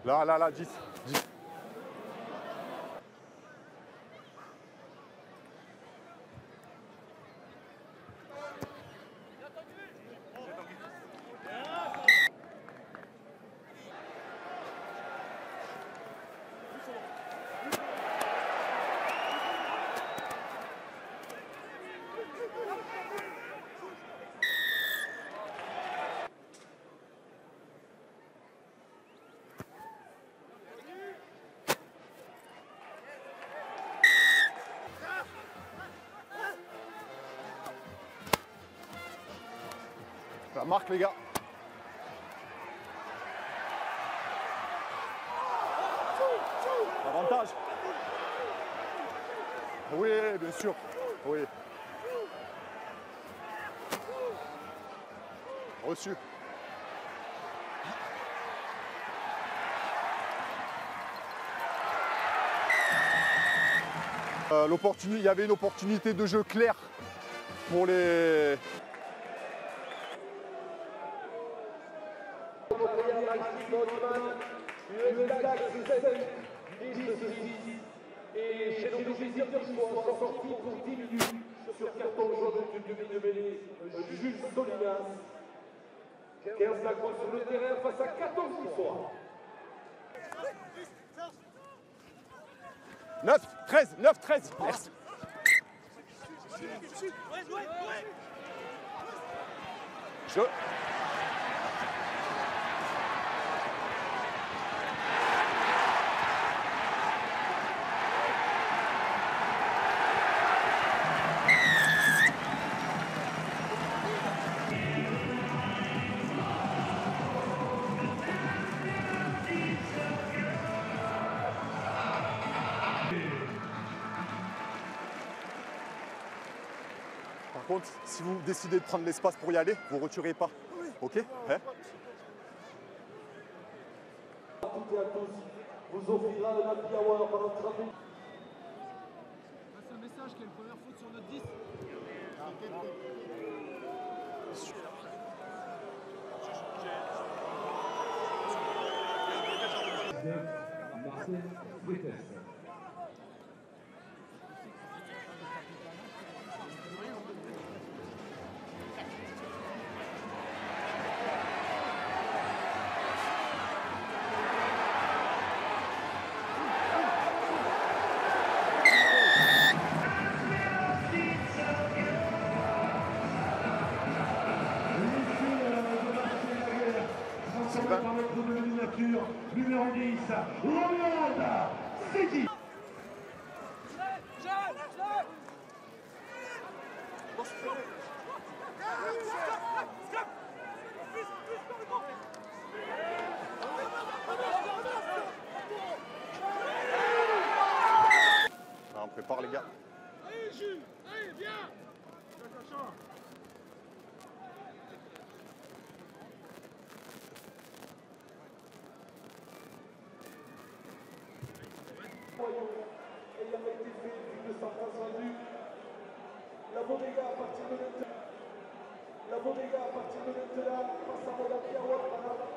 Là, 10. 10. La marque, les gars. Avantage. Oui, bien sûr. Oui. Reçu. Il y avait une opportunité de jeu claire pour les... Et chez nos visiteurs, ils sont sortis pour 10 minutes sur carton jaune de mêlée, Jules Solinas. 15 secondes sur le terrain face à 14 victoires. 9, 13, 9, 13. Merci. Je... Par contre, si vous décidez de prendre l'espace pour y aller, vous ne retirez pas. Oui. Ok, hein? À toutes et à tous, vous offrira le happy hour pendant 30 minutes. Passe un message qu'il y a une première faute sur notre 10. Marcel Freites. Numéro 10, Romuald Sidi. On prépare les gars. Allez Jules, allez viens. Ayant été fait plus de 100 rendu, la Bodega à partir de maintenant, passe à Monaco.